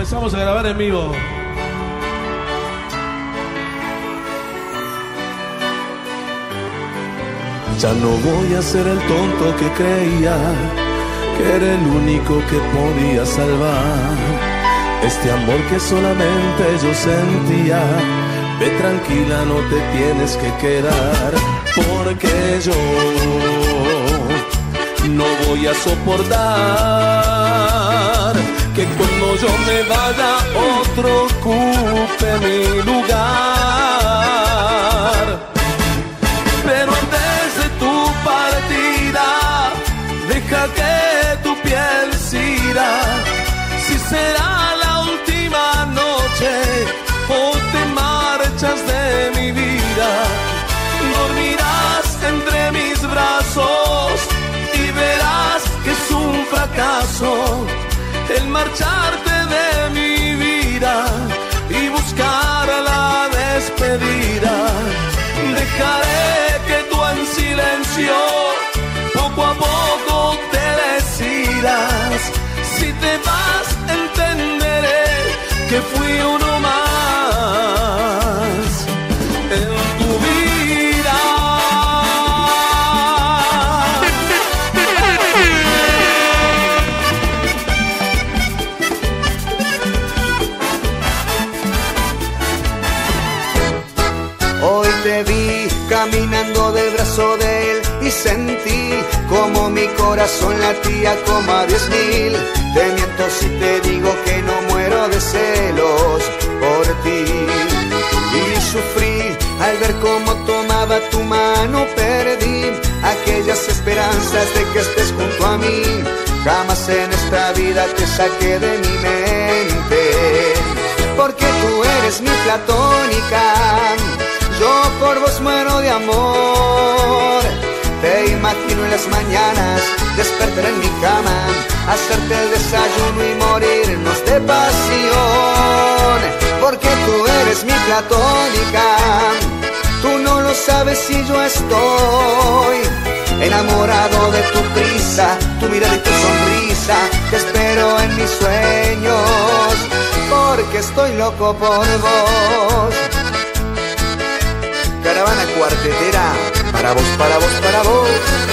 Comenzamos a grabar en vivo. Ya no voy a ser el tonto que creía que era el único que podía salvar este amor que solamente yo sentía. Ve tranquila, no te tienes que quedar, porque yo no voy a soportar que cuando yo me vaya otro ocupe mi lugar. Pero antes de tu partida, deja que tu piel siga. Si será la última noche o te marchas de mi vida, dormirás entre mis brazos y verás que es un fracaso el marcharte de mi vida y buscar la despedida. Dejaré que tú en silencio poco a poco te decidas. Si te vas, entenderé que fui uno más en tu vida. Hoy te vi caminando del brazo de él y sentí como mi corazón latía como a 10.000. Te miento si te digo que no muero de celos por ti. Y sufrí al ver cómo tomaba tu mano, perdí aquellas esperanzas de que estés junto a mí. Jamás en esta vida te saqué de mi mente, porque tú eres mi platónica. Yo por vos muero de amor. Te imagino en las mañanas, despertar en mi cama, hacerte el desayuno y morirnos de pasión. Porque tú eres mi platónica. Tú no lo sabes si yo estoy enamorado de tu prisa, tu mirada y tu sonrisa. Te espero en mis sueños, porque estoy loco por vos. Caravana cuartetera, para vos, para vos, para vos.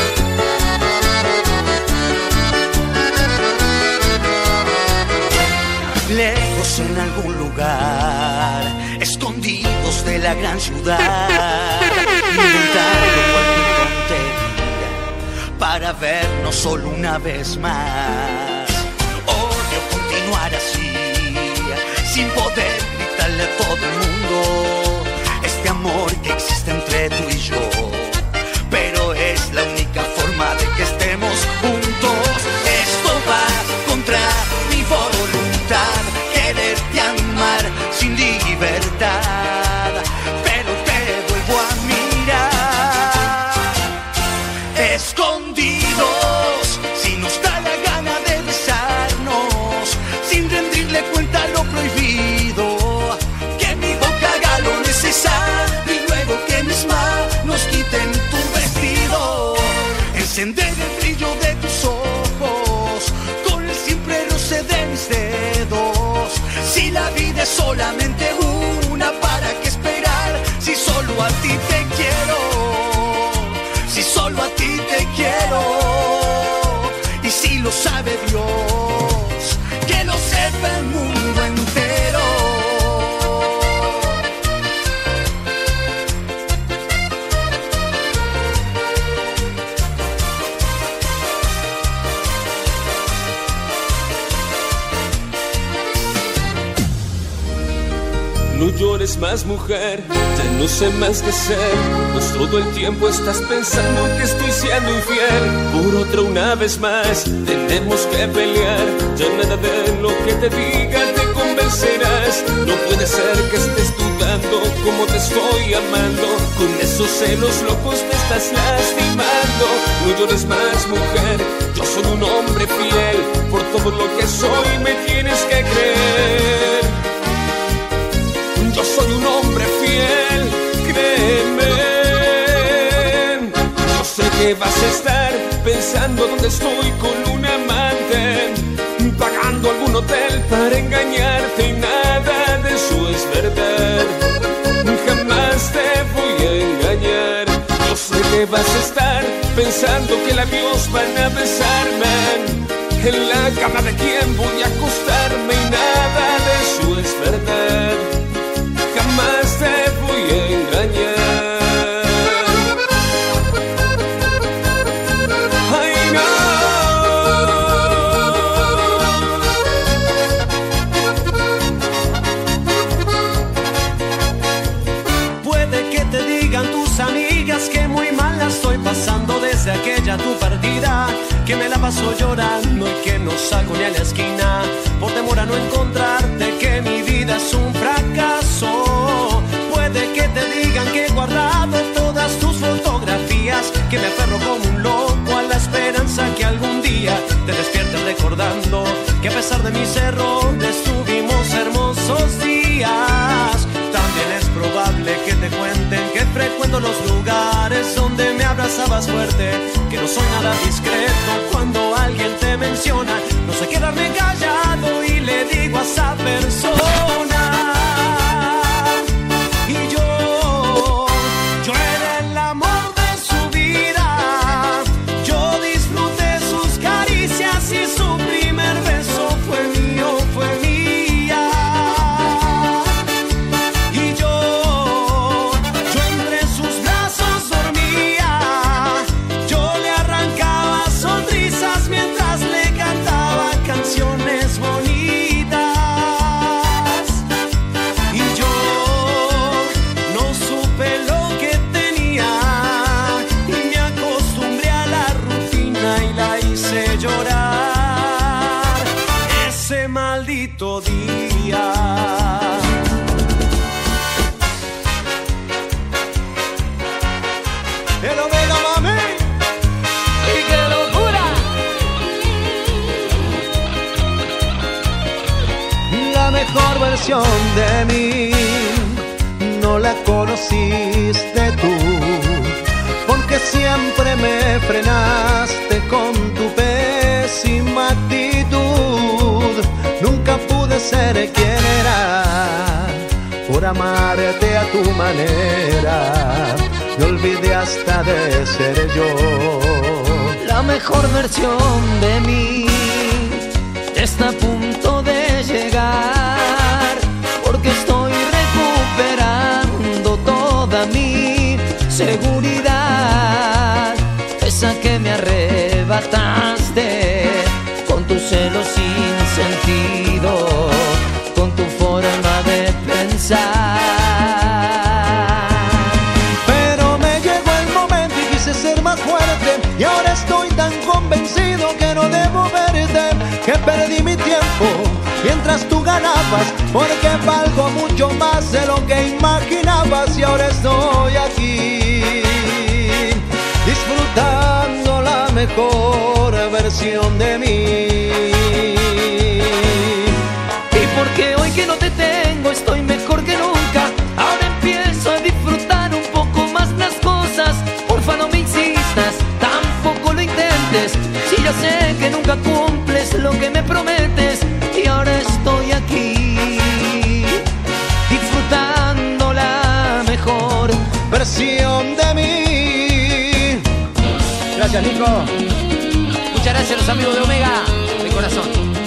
Lejos en algún lugar, escondidos de la gran ciudad, inventando cualquier tontería para vernos solo una vez más. Odio continuar así, sin poder gritarle a todo el mundo este amor que existe entre tú y yo, pero es la única forma de que estemos juntos. Esto va contra mi voluntad, quererte amar sin libertad, pero te vuelvo a mirar escondidos, si nos da la gana de besarnos, sin rendirle cuenta a lo prohibido, que mi boca haga lo necesario y luego que mis manos quiten tu vestido, encender el brillo de tus ojos con el simple roce de mis dedos. Si la vida es solamente una, ¿para qué esperar? Si solo a ti te quiero, si solo a ti te quiero. Y si lo sabe Dios, que lo sepa el mundo entero. No llores más, mujer, ya no sé más qué ser, pues todo el tiempo estás pensando que estoy siendo infiel. Por otra una vez más, tenemos que pelear, ya nada de lo que te diga te convencerás. No puede ser que estés dudando como te estoy amando, con esos celos locos te estás lastimando. No llores más, mujer, yo soy un hombre fiel, por todo lo que soy me tienes que creer. Yo soy un hombre fiel, créeme. Yo sé que vas a estar pensando dónde estoy con un amante, pagando buscando algún hotel para engañarte y nada de eso es verdad. Jamás te voy a engañar. Yo sé que vas a estar pensando que labios van a besarme. En la cama de quien voy a acostarme y nada de eso es verdad. Jamás te voy a engañar. Ay, no. Puede que te digan tus amigas que muy mal la estoy pasando desde aquella tu partida, que me la paso llorando y que no salgo ni a la esquina por temor a no encontrarte, que mi vida es un fracaso. Puede que te digan que he guardado todas tus fotografías, que me aferro como un loco a la esperanza que algún día te despiertes recordando que a pesar de mis errores tuvimos hermosos días. También es probable que te cuenten que frecuento los lugares donde me abrazabas fuerte, que no soy nada discreto cuando alguien te menciona. No sé quedarme callado y le digo a esa persona. Y yo era el amor de su vida. Yo disfruté sus caricias y su primer beso fue mío, fue mía. Y yo entre sus brazos dormía. Yo le arrancaba sonrisas mientras le cantaba canciones bonitas. Y yo no supe lo que tenía y me acostumbré a la rutina y la hice llorar ese maldito día. Pero venga, mami, y qué locura. La mejor versión de mí no la conociste tú, porque siempre me frenaste con tu pésima actitud. Nunca pude ser quien era por amarte a tu manera. Me olvidé hasta de ser yo. La mejor versión de mí está a punto de llegar, porque estoy recuperando toda mi seguridad, esa que me arrebataste con tus celos sin sentido, con tu forma de pensar. Y ahora estoy tan convencido que no debo verte, que perdí mi tiempo mientras tú ganabas, porque valgo mucho más de lo que imaginabas. Y ahora estoy aquí disfrutando la mejor versión de mí. Y porque hoy que no te tengo estoy mejor que nunca. Ahora empiezo a disfrutar un poco más las cosas. Porfa, no me insistas, tampoco lo intentes, si ya sé que nunca cumples lo que me prometes. Y ahora estoy aquí disfrutando la mejor versión de mí. Gracias, Nico. Muchas gracias a los amigos de Omega, de corazón.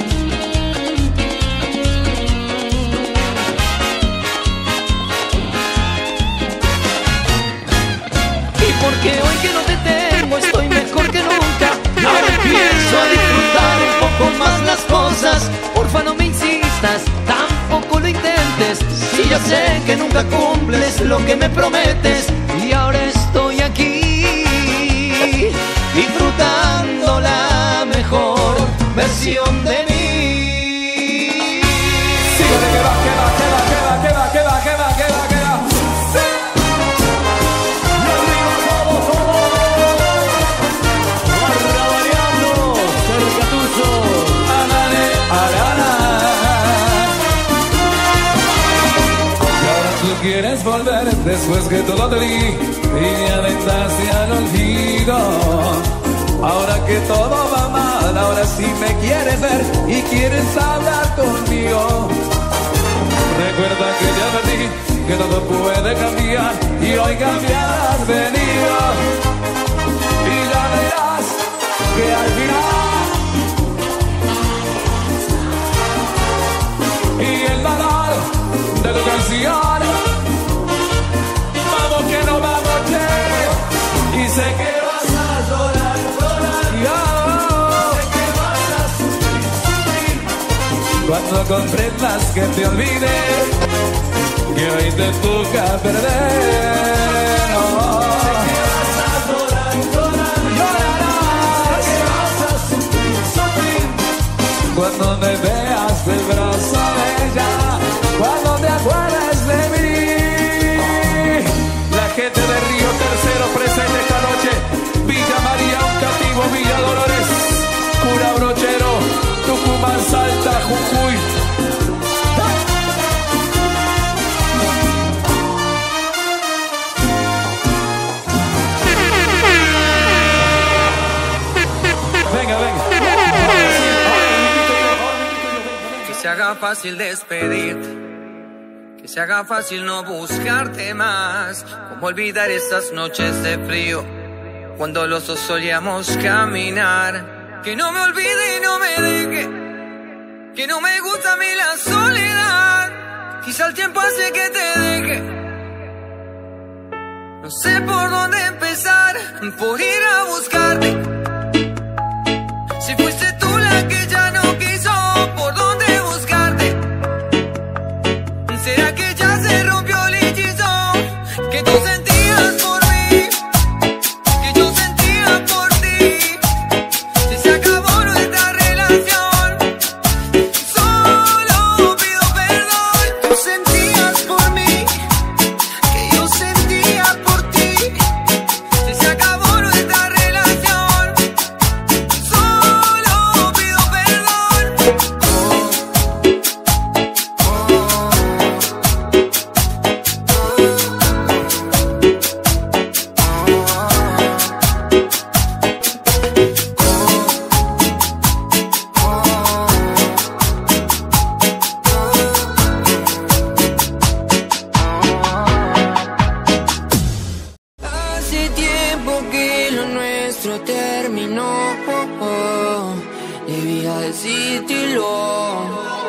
Porque hoy que no te tengo estoy mejor que nunca. Ahora empiezo a disfrutar un poco más las cosas. Porfa, no me insistas, tampoco lo intentes, si ya sé que nunca cumples lo que me prometes. Y ahora estoy aquí disfrutando la mejor versión de mí. Sígueme que va, que va, que va, que va, que va, que va, que va, que va, que va. Quieres volver después que todo te di y me aventaste al olvido. Ahora que todo va mal, mal, ahora sí me quieres ver y quieres hablar conmigo. Recuerda que te advertí que todo puede cambiar y hoy cambiar has venido. Y ya verás que al final y el valor de tu canción, vamos que no vamos, che. Y sé que vas a llorar, llorar, yo. Sé que vas a sufrir, sufrir, cuando comprendas que te olvidé, que hoy te toca perder. No. Sé que vas a llorar, llorar, llorarás. Sé que vas a sufrir, sufrir, cuando me veas del brazo de ella, cuando te acuerdes de mí. La gente de Río Tercero presente esta noche. Villa María, un cativo, Villa Dolores, Cura Brochero, Tucumán, Salta, Jujuy. Venga, venga. Que se haga fácil despedirte, que se haga fácil no buscarte más. Cómo olvidar esas noches de frío, cuando los dos solíamos caminar. Que no me olvide y no me deje, que no me gusta a mí la soledad. Quizá el tiempo hace que te deje. No sé por dónde empezar, por ir a buscarte. Si fuiste tú la que ya no quiso, ¿por dónde buscarte? ¿Será que ya se rompió el hechizo que tú sentías por mí, que yo sentía por ti? Si se acabó nuestra relación, solo pido perdón. Tú sentías por mí, que yo sentía por ti. Si se acabó nuestra relación, solo pido perdón. Hace tiempo que lo nuestro terminó, debía decírtelo.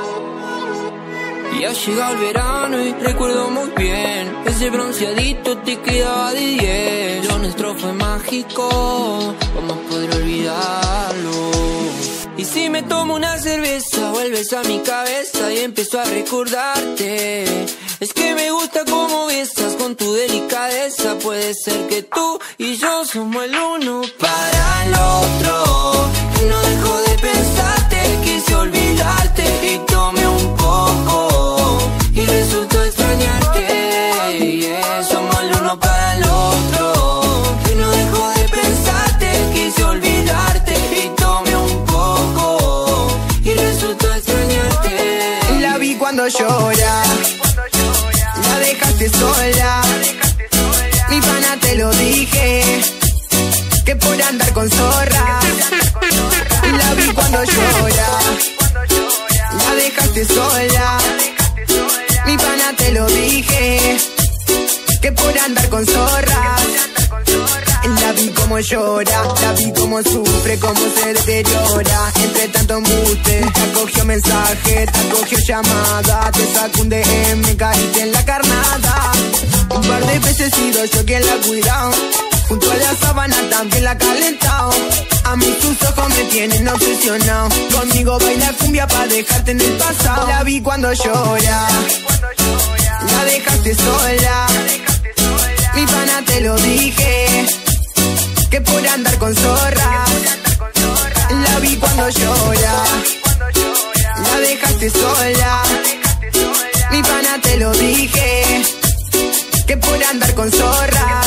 Y ha llegado el verano y recuerdo muy bien, ese bronceadito te quedaba de 10. Lo nuestro fue mágico, ¿cómo poder olvidarlo? Y si me tomo una cerveza, vuelves a mi cabeza y empiezo a recordarte. Es que me gusta cómo besas con tu delicadeza. Puede ser que tú y yo somos el uno para el otro. Y no dejo de pensarte, quise olvidarte y tomé un poco y resultó extrañarte. Yeah, somos el uno para el otro. Y no dejo de pensarte, quise olvidarte y tomé un poco y resultó extrañarte. La vi cuando llora, la dejaste sola. Mi pana te lo dije, que por andar con zorra. La vi cuando llora, la dejaste sola. Mi pana te lo dije, que por andar con zorra. La vi como llora, la vi como sufre, como se deteriora. Entre tanto embuste, te acogió mensaje, te acogió llamada. Te sacó un DM, caíste en la carnada. Un par de veces he sido yo quien la ha cuidado. Junto a la sábana también la ha calentado. A mí tus ojos me tienen obsesionado. Conmigo baila cumbia pa' dejarte en el pasado. La vi cuando llora, la dejaste sola. Mi pana te lo dije, que por andar con zorra. La vi cuando llora, la dejaste sola. Mi pana te lo dije, que por andar con zorra.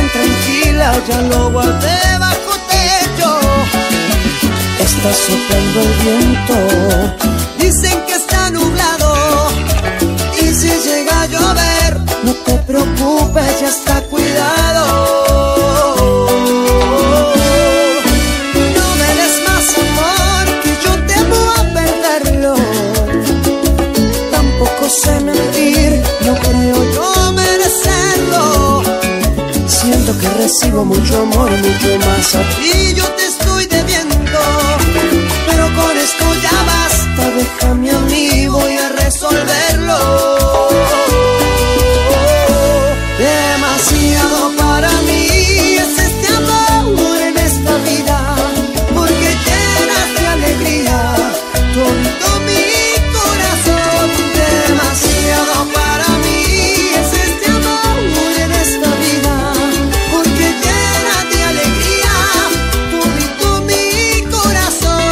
bien tranquila, ya lo guardé bajo techo. Está soplando el viento, dicen que está nublado, y si llega a llover, no te preocupes, ya está cuidado. No me des más amor, que yo temo a perderlo. Tampoco sé mentir, no creo yo merecerlo. Siento que recibo mucho amor, mucho más a ti yo te estoy debiendo. Pero con esto ya basta, déjame a mí, voy a resolverlo. Demasiado para mí es este amor en esta vida, porque llenas de alegría todo mi corazón. Demasiado para mí es este amor en esta vida, porque llena de alegría todo mi corazón.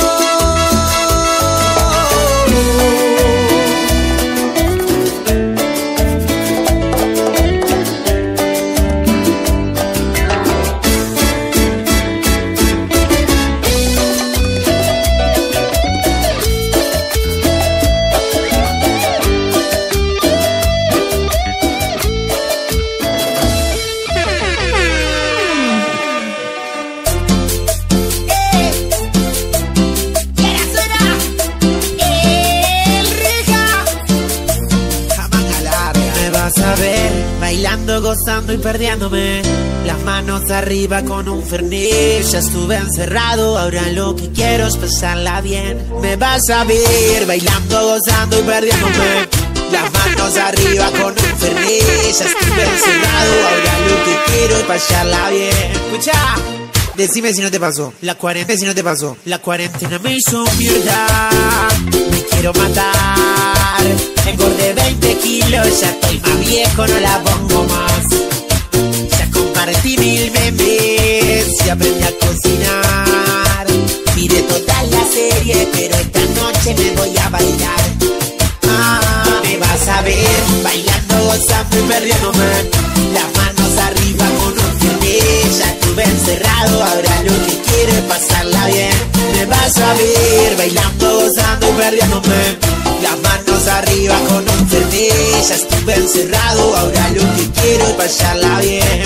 Me vas a ver bailando, gozando y perdiéndome, las manos arriba con un fernet. Ya estuve encerrado, ahora lo que quiero es pasarla bien. Me vas a ver bailando, gozando y perdiéndome, las manos arriba con un fernet. Ya estuve encerrado, ahora lo que quiero es pasarla bien. Escucha, decime si no te pasó la cuarentena, si no te pasó la cuarentena. Me hizo mierda, me quiero matar. Engordé 20 kilos, ya estoy más viejo, no la pongo más. Ya compartí 1000 memes y aprendí a cocinar. Miré total la serie, pero esta noche me voy a bailar. Me vas a ver bailando, gozando y perdiéndome, las manos arriba con un fernet. Ya estuve encerrado, ahora lo que quiero es pasarla bien. Me vas a ver bailando, gozando y perdiéndome, las manos arriba con un fernet. Ya estuve encerrado, ahora lo que quiero es pasarla bien.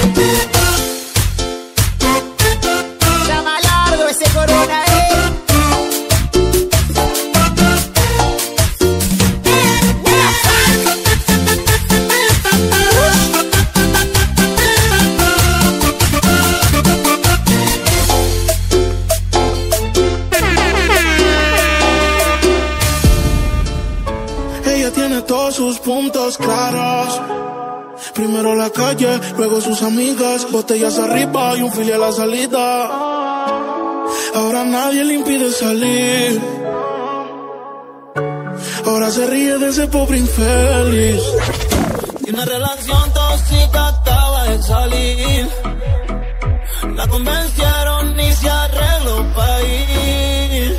Llama largo ese corona, Tiene todos sus puntos claros. Primero la calle, luego sus amigas, botellas arriba y un fili a la salida. Ahora nadie le impide salir. Ahora se ríe de ese pobre infeliz. Y una relación tóxica acaba de salir. La convencieron y se arregló para ir.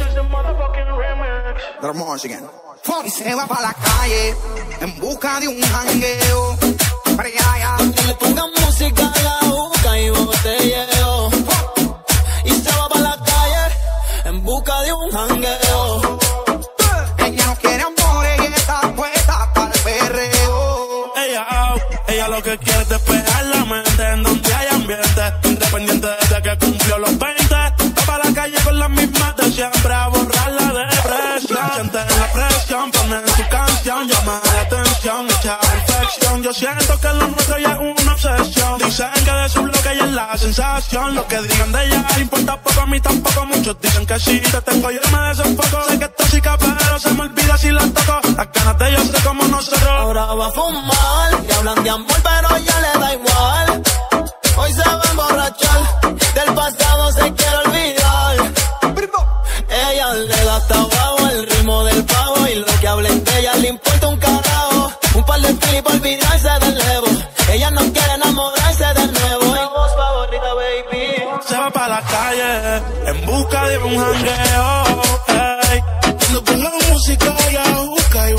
Y se va pa' la calle en busca de un jangueo. Que le pongan música a la boca y botelleo. Y se va pa' la calle en busca de un jangueo. Ella no quiere amores y está puesta para el perreo. Ella lo que quiere es despejar la mente en donde hay ambiente. Independiente desde que cumplió los 20. Va pa' la calle con las mismas de siempre a borrar la depresión. Siente la presión, pone su canción, llama la atención, echa perfección. Yo siento que lo nuestro ya es una obsesión. Dicen que de su bloque ella es la sensación. Lo que digan de ella le importa poco, a mí tampoco. Muchos dicen que si te tengo yo me desenfoco. Sé que es tóxica pero se me olvida si la toco. Las ganas de ellos sé como nosotros. Ahora va a fumar y hablan de amor pero ya le da igual. Hoy se va a emborrachar, del pasado se quiere olvidar. Ella le da hasta abajo el ritmo del pavo. Y lo que hablen de ella le importa un carajo. Un par de pili para olvidarse del nuevo. Ella no quiere enamorarse de nuevo. Mi voz favorita, baby. Se va pa' la calle en busca de un jangueo. Cuando ponga música ella busca y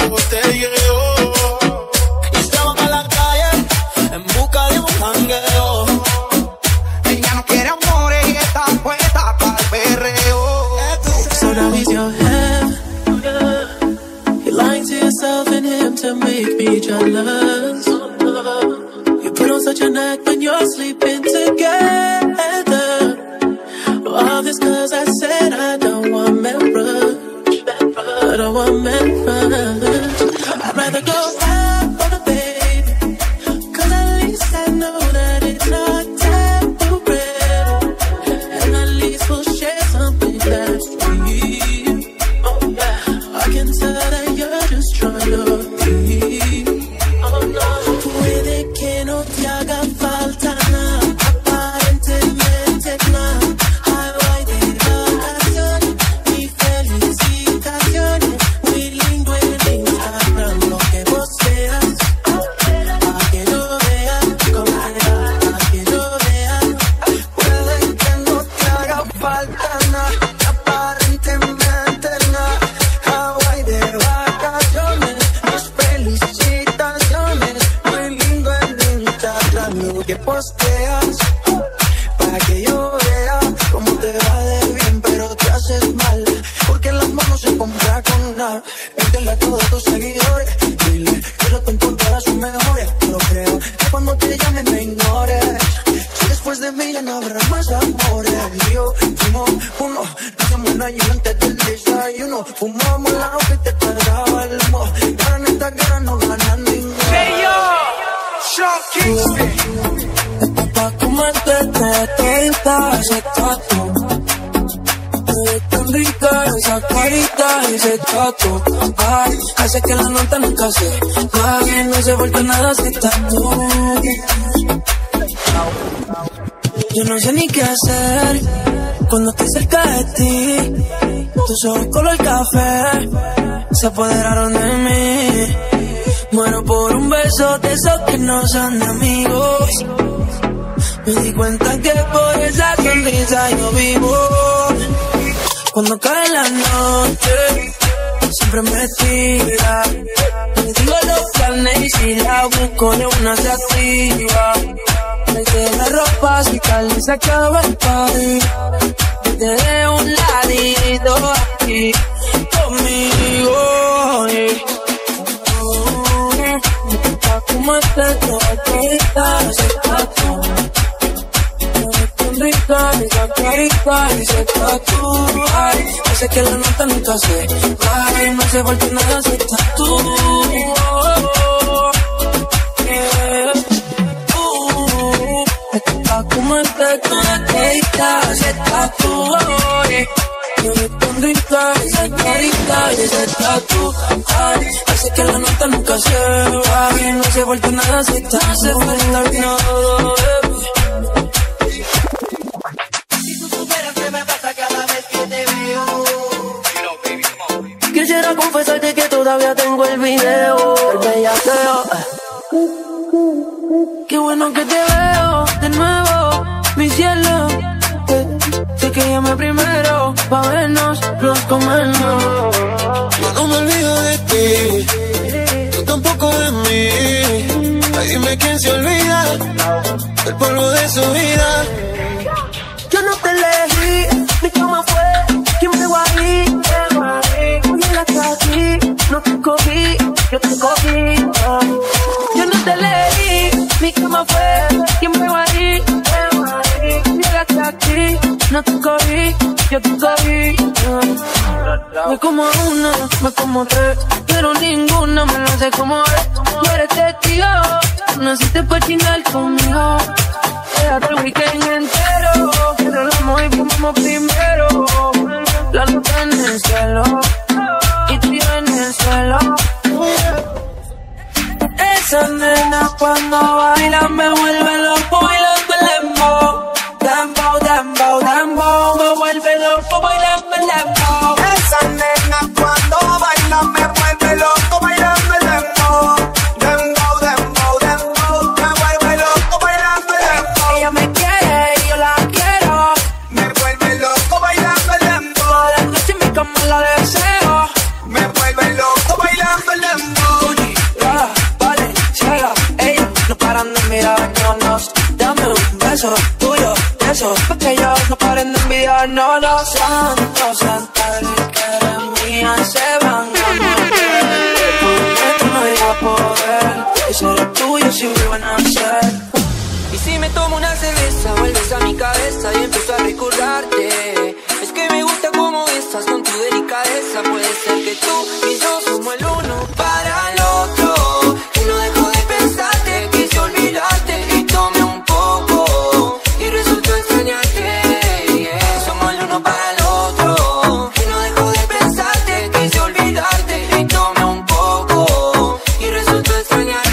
botelleo. Y se va pa' la calle en busca de un jangueo. when you're sleeping together. All this cause I said I don't want marriage. I don't want marriage. I'd rather go out on a baby, cause at least I know that it's not temporary. And at least we'll share something that's real. I can tell that you're just trying to be. Oh no, puede que no te haga falta nada, aparentemente nada. Ay, voy de vacaciones, mi felicitaciones. Muy lindo el Instagram, lo que posteas, pa' que yo vea cómo te va, pa' que yo vea. Puede que no te haga falta nada, aparentemente nada. Hawaii de vacaciones, mis felicitaciones. Muy lindo el Instagram, lo que posteas, pa' que yo vea cómo te va de bien, pero te haces mal, porque las manos se compran con nada. Pídele a todos tus seguidores, dile que no te encontrarás sus mejores. Pero creo que cuando te llamen me ignores, si después de mí ya no habrá más amores. Y yo fumo uno, nos hacemos un año antes del desayuno. Fumamos la ropa y te cargaba el humo. Ahora en esta guerra no gana ninguno. Pa' comerte todita ese tatu. Te ves tan rica esa carita y ese tatu. Ay, hace que la nota nunca se baje, no se vuelve nada si tatu. Yo no sé ni qué hacer cuando estoy cerca de ti. Tus ojos color café se apoderaron de mí. Muero por un beso de esos que no son de amigos. Me di cuenta que por esa sonrisa yo vivo. Cuando cae la noche, siempre me tira. Me digo los planes y si la busco de una se activa. Me queda la ropa si tal y se acaba el party. Te dejo un ladito aquí conmigo. Como este toquita, ese tatu. No es tan rica, esa carita, ese tatu. Ay, hace que la nota nunca se baje, no se vuelve nada si tatu. Como este toquita, ese tatu. No es tan rica, esa carita, ese tatu. Ay, hace que la nota nunca se baje, no se vuelve nada si está, se falta todo, si tú supieras qué me pasa cada vez que te veo. Quisiera confesarte que todavía tengo el video, el bellaqueo. Qué bueno que te veo de nuevo, mi cielo. Sé que llamé primero, pa' vernos, nos comemos. Yo no me olvido de ti, tú tampoco de mí. Ay, dime quién se olvida del polvo de su vida. Yo no te elegí, mi cama fue quien me guarí. Hoy llegaste aquí, no te cogí, yo te cogí. Yo no te elegí, mi cama fue quien me guarí. Llegaste aquí, no te cogí, yo te cogí. Me como una, me como tres, pero ninguna me lo hace como es. Tú eres testigo, naciste pa' chingar conmigo. Quédate el weekend entero, que rolamos y fumamos primero. La luz en el cielo, y tú y yo en el suelo. Esa nena cuando baila me vuelve loco bailando el dembow. Dembow, dembow, dembow, me vuelve loco bailando el dembow. Esa nena cuando baila me vuelve loco bailando el dembow. Dembow, dembow, dembow, me vuelve loco bailando el dembow. Ella me quiere y yo la quiero. Me vuelve loco bailando el dembow. Toda la noche en mi cama la deseo. Me vuelve loco bailando el dembow. Vale, ciega, ellos no paran de mirarnos. Dame un beso tuyo, eso, pa' que ellos no paren de envidiarnos. Los santos santos que eres mía se van a morir. Con esto no voy a poder, y seré tuyo si vuelven a ser. Y si me tomo una cerveza, vuelves a mi cabeza y empiezo a recordarte. Es que me gusta cómo estás con tu delicadeza. Puede ser que tú y yo somos el uno para el otro. Que no dejo de pensarte, quise olvidarte y tomé un poco y resultó extrañarte. Somos el uno para el otro. Que no dejo de pensarte, quise olvidarte y tomé un poco y resultó extrañarte.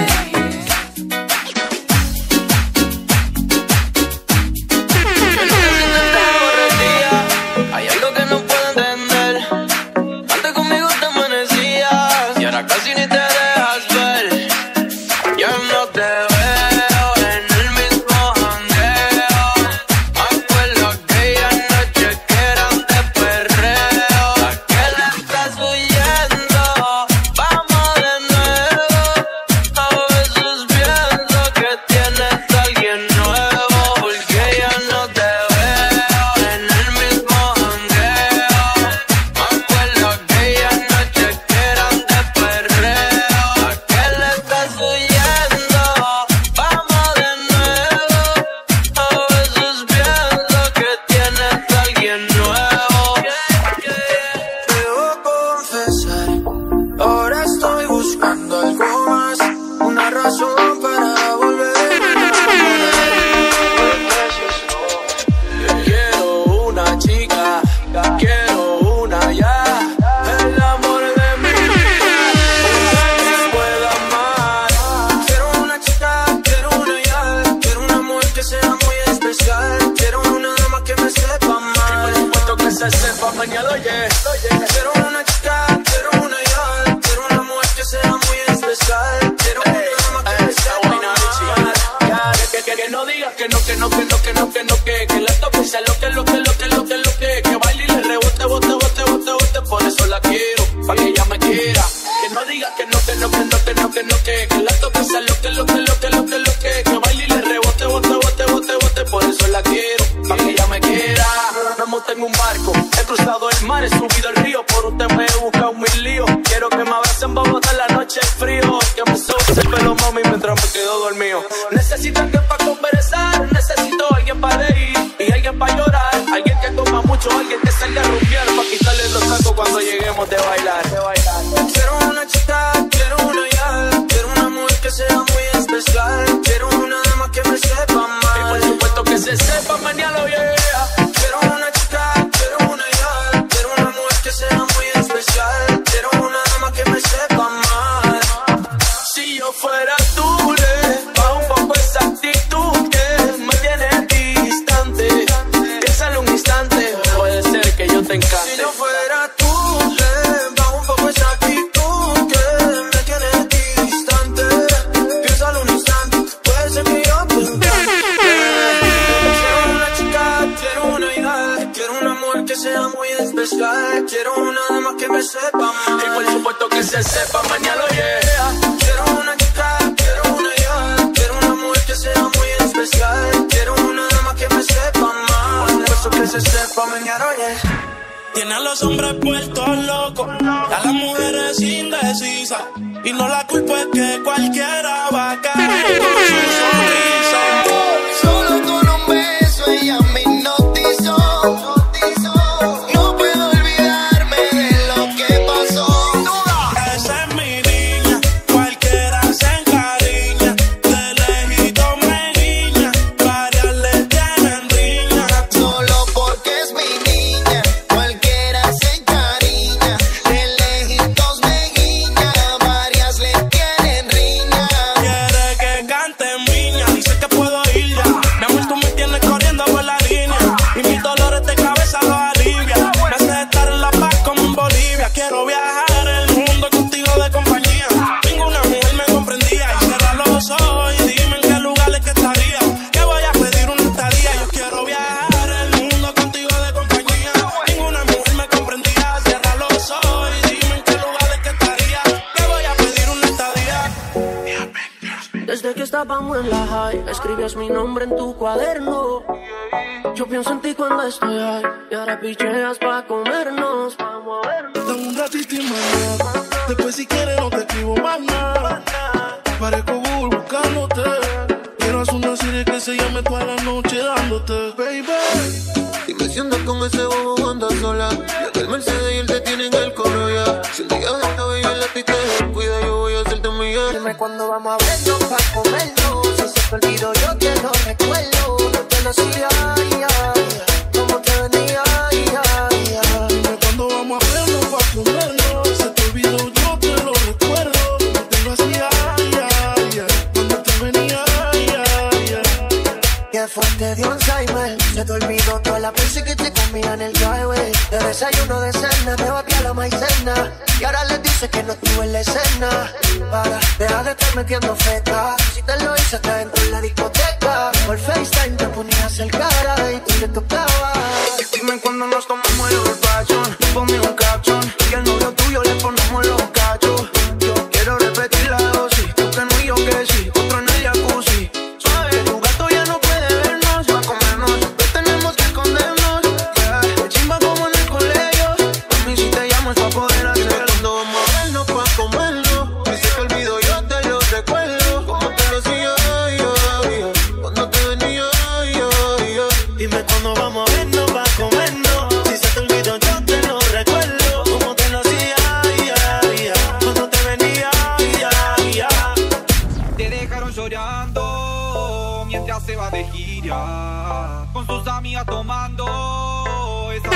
Hay algo que no puedo entender. Antes conmigo te amanecías y ahora casi ni te dejas ver. Ya no te veo en el mismo jangueo. Me acuerdo aquella noche que eran de perreo. ¿A qué le estás huyendo? Vamos de nuevo. A veces pienso que tienes a alguien nuevo, porque ya no te veo en el mismo jangueo. Me acuerdo aquella noche que eran de perreo. ¿A qué le estás huyendo? Vamos de nuevo. A veces pienso que tienes a alguien nuevo. Debo confesar, ahora estoy buscando algo más, una razón para volver a enamorar. Quiero una chica, quiero una ya, el amor de mi vida, una que pueda amar. Quiero una chica, quiero una ya, quiero una mujer que sea muy especial, quiero una dama que me sepa amar. Por supuesto que se sepa mañana, oye. Quiero una chica, quiero una ya, quiero una mujer que sea muy especial, quiero una dama que me sepa amar. Que no digas que no, que la toque sea lo que baile y le rebote, bote, por eso la quiero, pa' que ella me quiera. Que no digas que no, que la toque sea lo que baile y le rebote, bote, por eso la quiero, pa' que ella me quiera. Me monté en un barco, he cruzado el mar, he subido el río, por usted me he buscado mil líos. Quiero que me abracen, vamos a la noche es frío, que me sobe el pelo, mami, mientras me quedo dormido. Necesito alguien para conversar, necesito alguien para reír y alguien para llorar, alguien que coma mucho, alguien que salga a rumbear, para quitarle los sacos cuando lleguemos de bailar. Quiero una chica, quiero una ya, quiero una mujer que sea muy especial, quiero una dama que me sepa amar. Y por supuesto que se sepa mañana, yeah. Quiero una chica, quiero una ya, quiero una mujer que sea muy especial, quiero una dama que me sepa amar. Si yo fuera tú, pa' un poco esa actitud que me tiene distante. Piénsalo un instante, puede ser que yo te encante. Si yo fuera tú, va un poco esa actitud que me tiene distante. Piénsalo un instante, puede ser que yo te encante. Quiero una chica, quiero una hija, quiero una mujer que sea muy especial, quiero una dama que me sepa amar. Y por supuesto que se sepa mañana, yeah. Quiero una chica, quiero una hija, quiero una mujer que sea muy especial, quiero una dama que me sepa amar. Por supuesto que se sepa mañana, yeah. Tiene a los hombres puestos locos, a las mujeres indecisas. Y no la culpa es que cualquiera va a caer con su sonrisa. Solo con un beso ella me hipnotizó. No puedo olvidarme de lo que pasó. Esa es mi niña, cualquiera se encariña. De lejito me guiña, varias le tienen riña. Solo porque es mi niña, cualquiera se encariña. De lejitos me guiña, varias le tienen riña. Quiere que cante miña, dice que puedo ir ya. Mi amor, tú me tienes corriendo por la línea y mis dolores de cabeza los alivia. Me hace estar en la paz como en Bolivia. Quiero viajar el mundo contigo de compañía. Ninguna mujer me comprendía. Y cierra los ojos y dime en qué lugares que estaría. Que voy a pedir una estadía. Yo quiero viajar el mundo contigo de compañía. Ninguna mujer me comprendía. Cierra los ojos y dime en qué lugares que estaría. Que voy a pedir una estadía. Desde que estábamos en la high, escribías mi nombre en tu cuaderno. Yo pienso en ti cuando estoy high, y ahora picheas pa' comernos. Vamos a vernos. Dame un ratito y mañana. Después si quieres no te escribo más nada. Parezco Google buscándote. Quiero hacer una serie se llame toda la noche dándote, baby. Dime si andas con ese bobo, andas sola. Y el Mercedes y él te tiene en el coro ya. Si un día de esta bella la ti te descuida, yo voy a hacerte mía. Dime cuándo vamos a vernos pa' comernos. Si se te olvidó yo te lo recuerdo. No te lo hacía, como te venía, Dime cuándo vamos a vernos pa' comernos. Se te olvidó yo te lo recuerdo. No te lo hacía, cuando te venía, Que fue te dio Alzheimer. Se te olvidó todas las veces que te comía en el driveway. De desayuno, de cena, te batía la maicena. Y ahora les dice que no estuve en la escena. Para, deja de estar metiendo feta. Si te lo hice hasta dentro de la discoteca. Por FaceTime te ponías el cara y tú le tocabas. Dime cuando nos tomamos el old fashion. Ponme un caption y al novio tuyo le ponemos los cachos. Yo quiero repetir la dosis. Tú que no y yo que sí. Otro en el jacuzzi. Suave, tu gato ya no puede vernos. Va a comernos, no tenemos que escondernos. Yeah. Chimba como en el colegio. A mí si te llamo es pa' poder hacerlo. Cuando vamos a vernos pa' comerlo. Si se te olvidó yo te lo recuerdo. Como te lo hacía, cuando te venía, Dime cuándo vamos a vernos pa' comernos. Si se te olvidó yo te lo recuerdo. Como te lo hacía, cuando te venía, Te dejaron llorando mientras se va de gira, con sus amigas tomando esa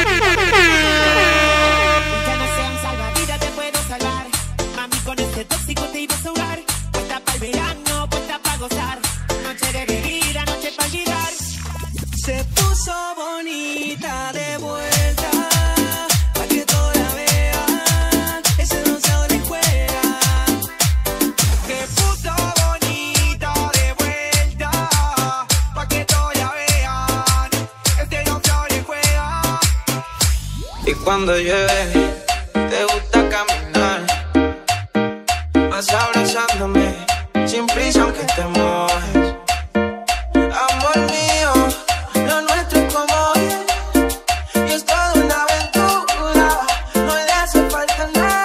Que no sea un salvavidas, te puedo salvar. Mami, con este tóxico te ibas a ahogar. Puesta para el verano, puesta para gozar. Noche de bebida, noche para olvidar. Se puso bonita de vuelta, pa' que todos la vean. Ese bronceado le juega. Se puso bonita de vuelta, pa' que todos la vean. Este no se juega. Y cuando llueve, te gusta caminar, vas abrazándome, sin prisa aunque te mojes. Amor mío, lo nuestro es como es, y es toda una aventura, no le hace falta nada.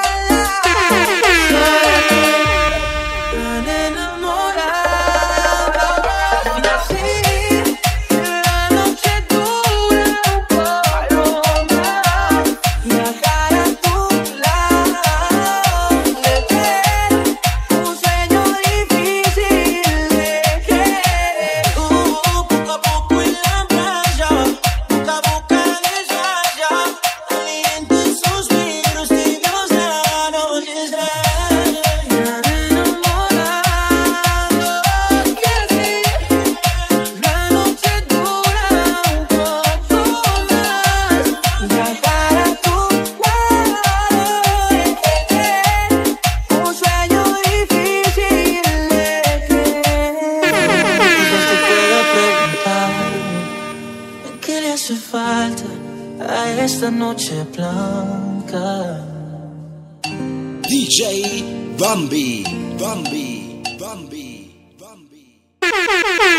Tan enamorado, y así, la noche dura un poco más, viajar a tu lado, de ver un sueño difícil de creer. Poco a poco en la playa, boca a boca desvaya, calientes suspiros tibios la noche extraña. Tan enamorado que así, la noche dura un poco más, viajar a tu lado, de creer un sueño difícil de creer. Quizás te pueda preguntar qué le hace falta a esta noche blanca. DJ Bambi.